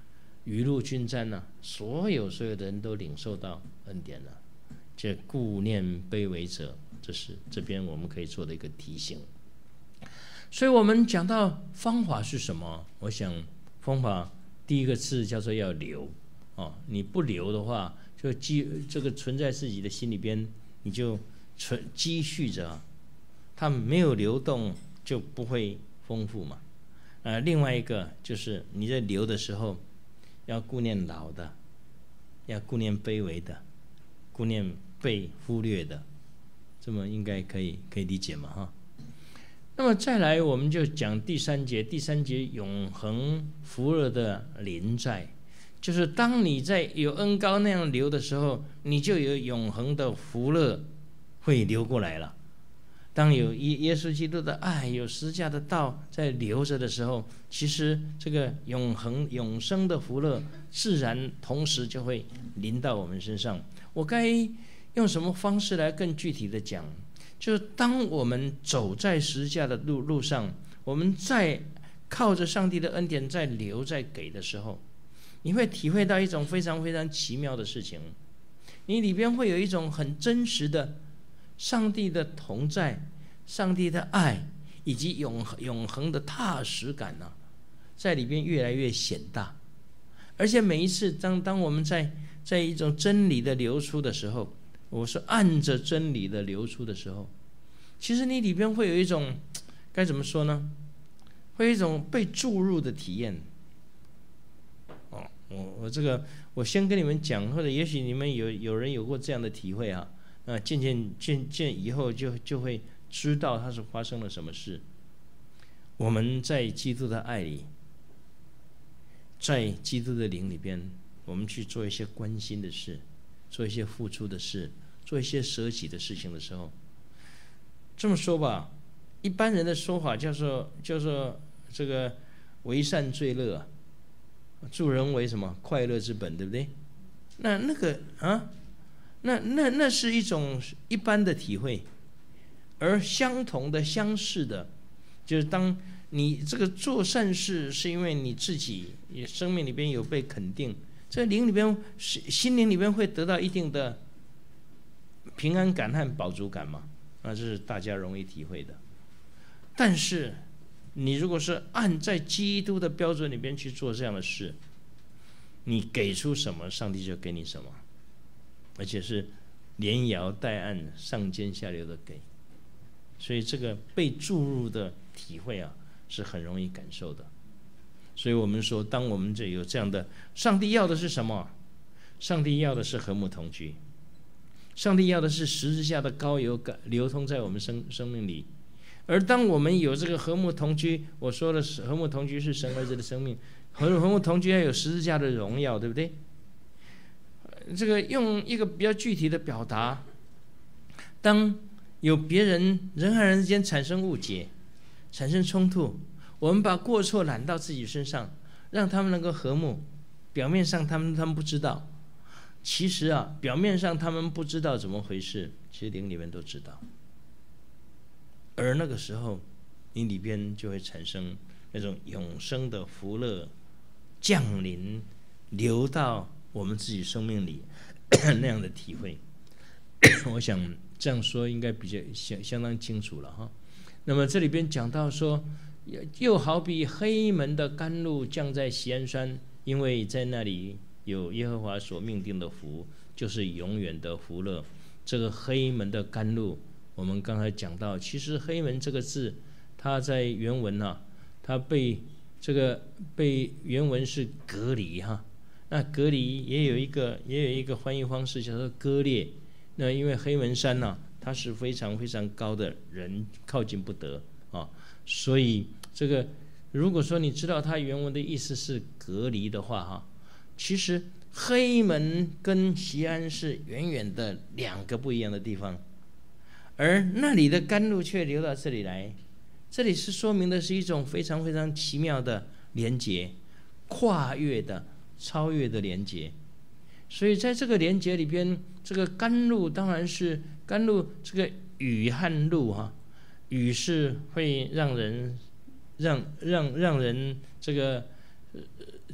雨露均沾呐、啊，所有所有的人都领受到恩典了。这顾念卑微者，这是这边我们可以做的一个提醒。所以我们讲到方法是什么？我想方法第一个字叫做要留哦，你不留的话，就积这个存在自己的心里边，你就存积蓄着，它没有流动就不会丰富嘛。呃，另外一个就是你在留的时候，要顾念老的，要顾念卑微的，顾念被忽略的，这么应该可以可以理解嘛哈。那么再来，我们就讲第三节，第三节永恒福乐的临在，就是当你在有恩膏那样流的时候，你就有永恒的福乐会流过来了。当有耶稣基督的爱，有十字架的道在流着的时候，其实这个永恒永生的福乐自然同时就会临到我们身上。我该用什么方式来更具体的讲？就是当我们走在十字架的路路上，我们在靠着上帝的恩典在流在给的时候，你会体会到一种非常非常奇妙的事情，你里边会有一种很真实的上帝的同在，上帝的爱，以及永永恒的踏实感啊，在里边越来越显大。而且每一次当当我们在在一种真理的流出的时候，我说按着真理的流出的时候，其实你里边会有一种该怎么说呢？会有一种被注入的体验。哦，我我这个我先跟你们讲，或者也许你们有有人有过这样的体会啊，呃，渐渐渐渐以后就就会知道它是发生了什么事。我们在基督的爱里，在基督的灵里边，我们去做一些关心的事，做一些付出的事，做一些舍己的事情的时候，这么说吧，一般人的说法叫做叫做这个为善最乐，助人为什么快乐之本，对不对？那那个啊，那那那是一种一般的体会，而相同的相似的，就是当你这个做善事是因为你自己生命里边有被肯定，这灵里边心灵里边会得到一定的平安感和饱足感嘛，那这是大家容易体会的。但是你如果是按在基督的标准里边去做这样的事，你给出什么，上帝就给你什么，而且是连摇带按、上尖下流的给。所以这个被注入的体会啊，是很容易感受的。所以我们说，当我们这有这样的，上帝要的是什么？上帝要的是和睦同居，上帝要的是十字架的膏油流通在我们生生命里。而当我们有这个和睦同居，我说的是和睦同居是神儿子的生命，和和睦同居要有十字架的荣耀，对不对？这个用一个比较具体的表达，当有别人人和人之间产生误解、产生冲突，我们把过错揽到自己身上，让他们能够和睦。表面上他们他们不知道，其实啊，表面上他们不知道怎么回事，其实灵里面都知道。而那个时候，你里边就会产生那种永生的福乐降临，流到我们自己生命里那样的体会。我想这样说应该比较相相当清楚了哈。那么这里边讲到说，又好比黑门的甘露降在锡安山，因为在那里有耶和华所命定的福，就是永远的福乐。这个黑门的甘露，我们刚才讲到，其实黑门这个字，它在原文啊，它被这个被原文是隔离哈。那隔离也有一个也有一个翻译方式叫做割裂。那因为黑门山呢、啊，它是非常非常高的，人靠近不得啊，所以这个如果说你知道它原文的意思是隔离的话哈，其实黑门跟锡安是远远的两个不一样的地方，而那里的甘露却流到这里来，这里是说明的是一种非常非常奇妙的连结，跨越的、超越的连结。所以在这个连结里边，这个甘露当然是甘露，这个雨和露哈，雨是会让人让让让人这个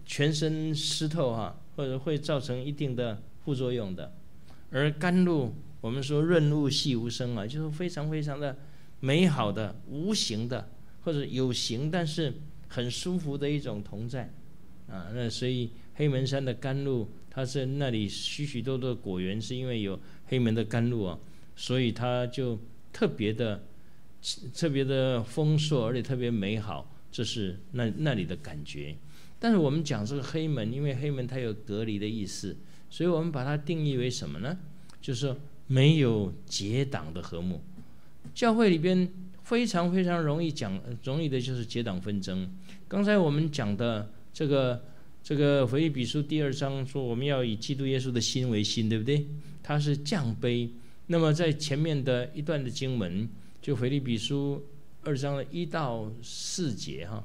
全身湿透哈、啊，或者会造成一定的副作用的。而甘露，我们说润物细无声啊，就是非常非常的美好的、无形的，或者有形但是很舒服的一种同在啊。那所以黑门山的甘露，它是那里许许多多的果园，是因为有黑门的甘露啊，所以它就特别的、特别的丰硕，而且特别美好，这是那那里的感觉。但是我们讲这个黑门，因为黑门它有隔离的意思，所以我们把它定义为什么呢？就是说没有结党的和睦。教会里边非常非常容易讲，容易的就是结党纷争。刚才我们讲的这个这个腓立比书第二章说，我们要以基督耶稣的心为心，对不对？它是降卑。那么在前面的一段的经文，就腓立比书二章的一到四节哈。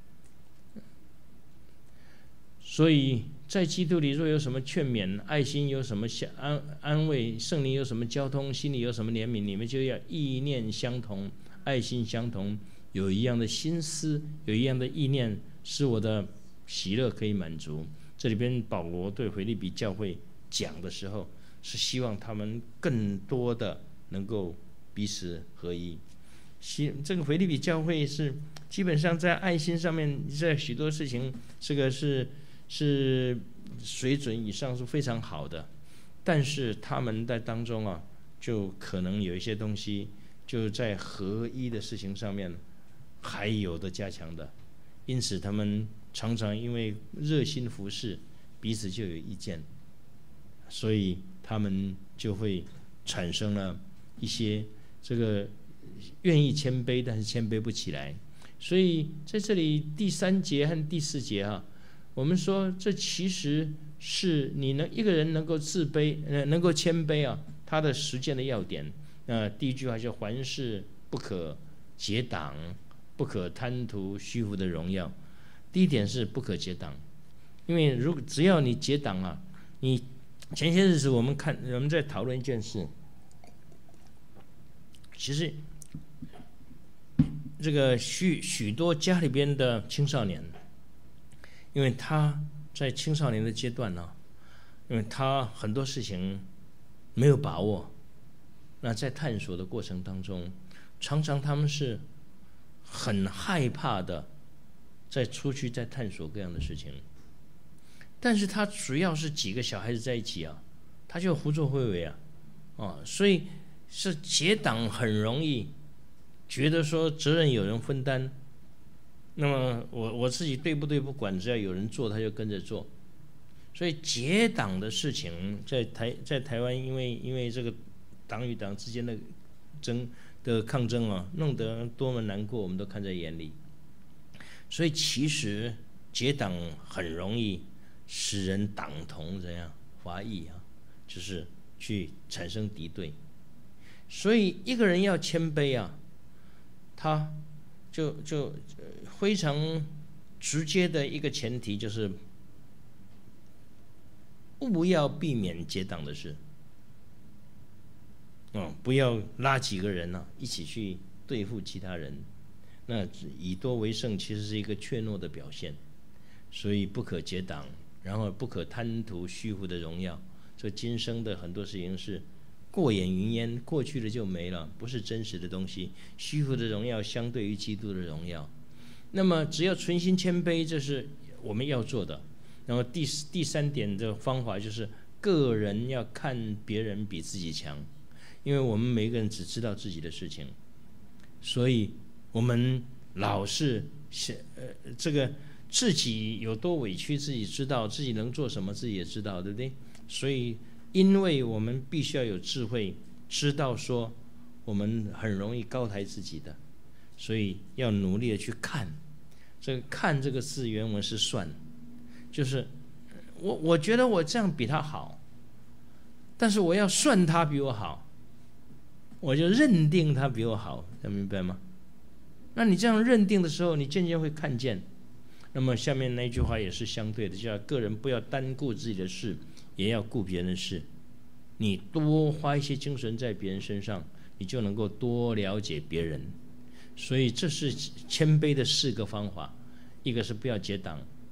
所以在基督里若有什么劝勉，爱心有什么安安慰，圣灵有什么交通，心里有什么怜悯，你们就要意念相同，爱心相同，有一样的心思，有一样的意念，使我的喜乐可以满足。这里边保罗对腓立比教会讲的时候，是希望他们更多的能够彼此合一。这个腓立比教会是基本上在爱心上面，在许多事情，这个是是水准以上是非常好的，但是他们在当中啊，就可能有一些东西就在合一的事情上面还有的加强的，因此他们常常因为热心服侍，彼此就有意见，所以他们就会产生了一些这个愿意谦卑，但是谦卑不起来。所以在这里第三节和第四节啊，我们说这其实是你能一个人能够自卑，呃，能够谦卑啊，他的实践的要点。呃，第一句话叫凡事不可结党，不可贪图虚浮的荣耀。第一点是不可结党，因为如果只要你结党啊，你前些日子我们看我们在讨论一件事，其实这个许许多家里边的青少年，因为他在青少年的阶段呢、啊，因为他很多事情没有把握，那在探索的过程当中，常常他们是很害怕的，再出去再探索各样的事情。但是他主要是几个小孩子在一起啊，他就胡作非为啊，哦，所以是结党很容易觉得说责任有人分担，那么我我自己对不对不管，只要有人做他就跟着做。所以结党的事情在台在台湾，因为因为这个党与党之间的争的抗争啊，弄得多么难过，我们都看在眼里。所以其实结党很容易使人党同怎样伐异啊，就是去产生敌对。所以一个人要谦卑啊，他就就非常直接的一个前提就是不要避免结党的事，哦，不要拉几个人啊一起去对付其他人。那以多为胜其实是一个怯懦的表现，所以不可结党，然后不可贪图虚浮的荣耀。这今生的很多事情是过眼云烟，过去了就没了，不是真实的东西。虚浮的荣耀相对于基督的荣耀。那么只要存心谦卑，这是我们要做的。然后第第三点的方法就是个人要看别人比自己强，因为我们每个人只知道自己的事情，所以我们老是呃这个自己有多委屈自己知道，自己能做什么自己也知道，对不对？所以因为我们必须要有智慧，知道说我们很容易高抬自己的，所以要努力的去看。这个看这个字原文是算，就是我我觉得我这样比他好，但是我要算他比我好，我就认定他比我好，能明白吗？那你这样认定的时候，你渐渐会看见。那么下面那句话也是相对的，叫个人不要单顾自己的事，也要顾别人的事。你多花一些精神在别人身上，你就能够多了解别人。所以这是谦卑的四个方法：一个是不要结党，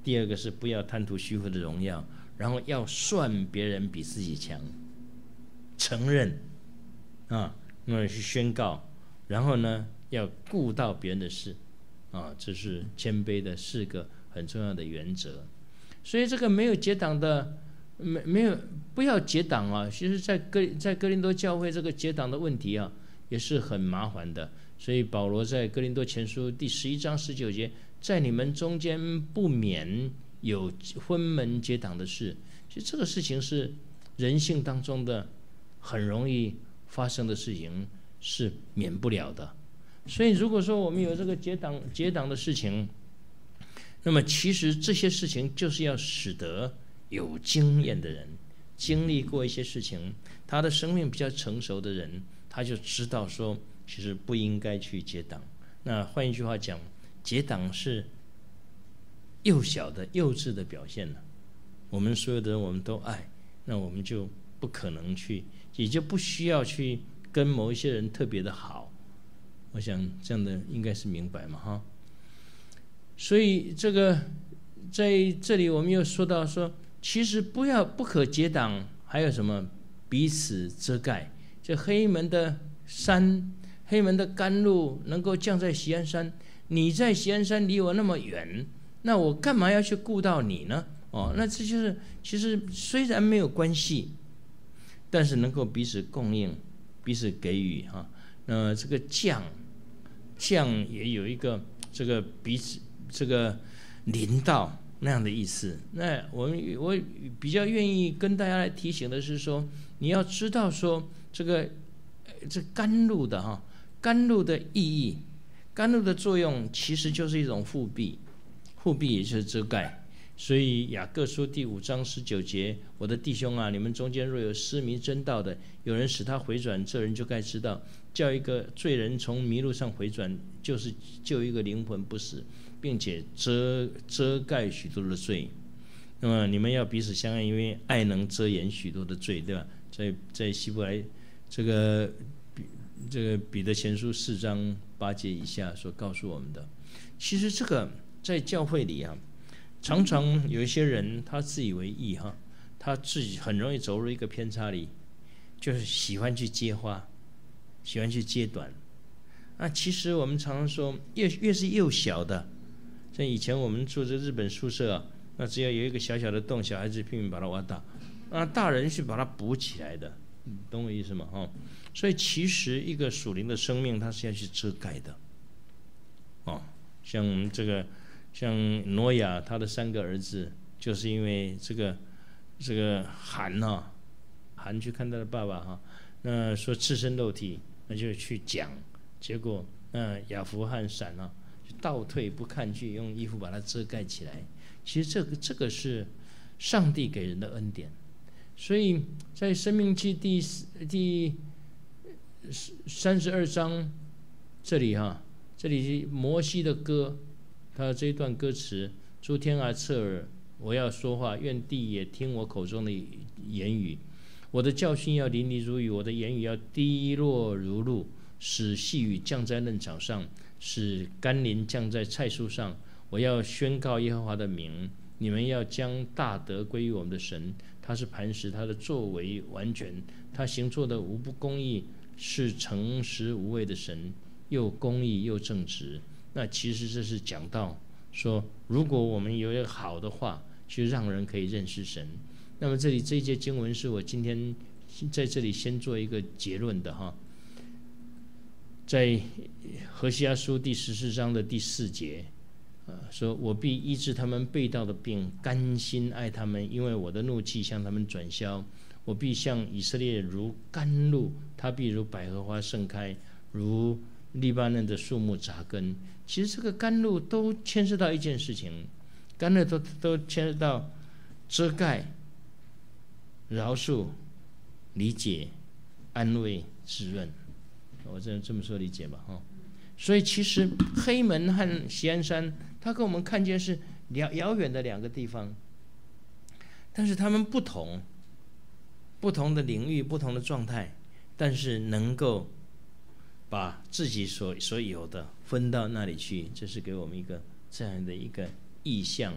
第二个是不要贪图虚浮的荣耀，然后要算别人比自己强，承认啊，那么去宣告，然后呢要顾到别人的事啊，这是谦卑的四个很重要的原则。所以这个没有结党的，没没有不要结党啊。其实在哥在哥林多教会这个结党的问题啊，也是很麻烦的。所以保罗在哥林多前书第十一章十九节，在你们中间不免有分门结党的事。其实这个事情是人性当中的很容易发生的事情，是免不了的。所以如果说我们有这个结党结党的事情，那么其实这些事情就是要使得有经验的人，经历过一些事情，他的生命比较成熟的人，他就知道说其实不应该去结党。那换一句话讲，结党是幼小的幼稚的表现了。我们所有的人我们都爱，那我们就不可能去，也就不需要去跟某一些人特别的好。我想这样的应该是明白嘛哈。所以这个在这里我们又说到说，其实不要不可结党，还有什么彼此遮盖。这黑门的山，黑门的甘露能够降在锡安山，你在锡安山离我那么远，那我干嘛要去顾到你呢？哦，那这就是其实虽然没有关系，但是能够彼此供应，彼此给予哈。那这个降降也有一个这个彼此这个临到那样的意思。那我们我比较愿意跟大家来提醒的是说，你要知道说这个这甘露的哈，甘露的意义，甘露的作用其实就是一种护庇，护庇也就是遮盖。所以雅各书第五章十九节，我的弟兄啊，你们中间若有失迷真道的，有人使他回转，这人就该知道，叫一个罪人从迷路上回转，就是救一个灵魂不死，并且遮遮盖许多的罪。那么你们要彼此相爱，因为爱能遮掩许多的罪，对吧？在在希伯来这个这个彼得前书四章八节以下所告诉我们的，其实这个在教会里啊，常常有一些人他自以为意哈，他自己很容易走入一个偏差里，就是喜欢去接花，喜欢去揭短。那其实我们常常说，越越是幼小的，像以前我们住这日本宿舍啊，那只要有一个小小的洞，小孩子拼命把它挖大，那大人去把它补起来的，懂我意思吗？哈，所以其实一个属灵的生命，它是要去遮盖的。哦，像我们这个。像挪亚他的三个儿子，就是因为这个这个韩哈、啊，韩去看他的爸爸哈、啊，那说赤身肉体，那就去讲，结果那亚弗和闪啊，就倒退不看去，用衣服把它遮盖起来。其实这个这个是上帝给人的恩典，所以在申命记第第三十二章这里哈、啊，这里摩西的歌。他这一段歌词：诸天啊，侧耳，我要说话，愿地也听我口中的言语。我的教训要淋漓如雨，我的言语要滴落如露，使细雨降在嫩草上，使甘霖降在菜蔬上。我要宣告耶和华的名，你们要将大德归于我们的神。他是磐石，他的作为完全，他行做的无不公义，是诚实无畏的神，又公义又正直。那其实这是讲到说，如果我们有一个好的话，去让人可以认识神。那么这里这一节经文是我今天在这里先做一个结论的哈，在何西阿书第十四章的第四节，呃，说我必医治他们背道的病，甘心爱他们，因为我的怒气向他们转消。我必向以色列如甘露，他必如百合花盛开，如黎巴嫩的树木扎根。其实这个甘露都牵涉到一件事情，甘露都都牵涉到遮盖、饶恕、理解、安慰、滋润。我这这么说理解吧，哈。所以其实黑门和锡安山，它跟我们看见是遥遥远的两个地方，但是它们不同，不同的领域、不同的状态，但是能够把自己所所有的分到那里去，这是给我们一个这样的一个意象，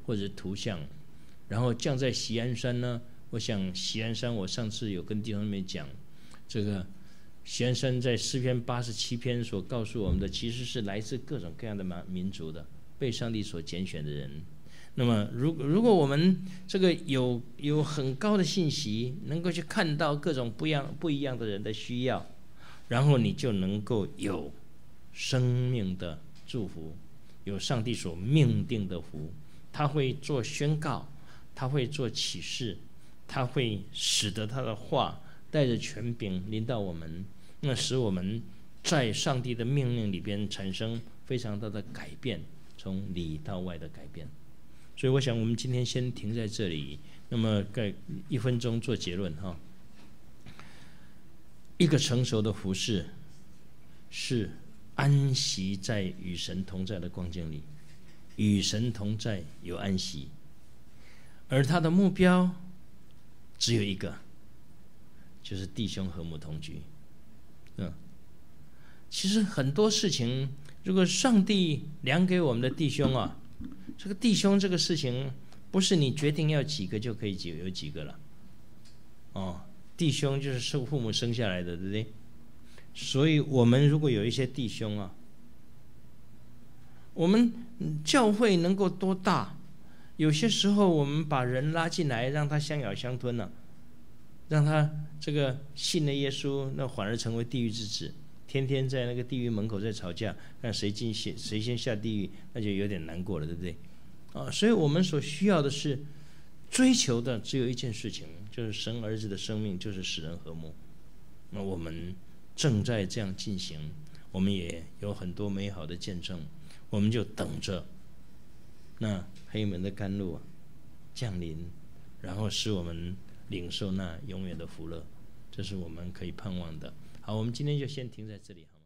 或者图像，然后降在锡安山呢？我想锡安山，我上次有跟弟兄们讲，这个锡安山在诗篇八十七篇所告诉我们的，其实是来自各种各样的民族的被上帝所拣选的人。那么如果如果我们这个有有很高的信息，能够去看到各种不一样不一样的人的需要，然后你就能够有生命的祝福，有上帝所命定的福。他会做宣告，他会做启示，他会使得他的话带着权柄临到我们，那使我们在上帝的命令里边产生非常大的改变，从里到外的改变。所以我想我们今天先停在这里，那么在一分钟做结论哈。一个成熟的服事是安息在与神同在的光景里，与神同在有安息，而他的目标只有一个，就是弟兄和睦同居。嗯，其实很多事情，如果上帝量给我们的弟兄啊，这个弟兄这个事情，不是你决定要几个就可以有几个了。哦，弟兄就是受父母生下来的，对不对？所以我们如果有一些弟兄啊，我们教会能够多大？有些时候我们把人拉进来，让他相咬相吞了、啊，让他这个信了耶稣，那反而成为地狱之子，天天在那个地狱门口在吵架，看谁进谁先下地狱，那就有点难过了，对不对？啊，所以我们所需要的是追求的只有一件事情，就是神儿子的生命，就是使人和睦。那我们正在这样进行，我们也有很多美好的见证，我们就等着那黑门的甘露降临，然后使我们领受那永远的福乐，这是我们可以盼望的。好，我们今天就先停在这里。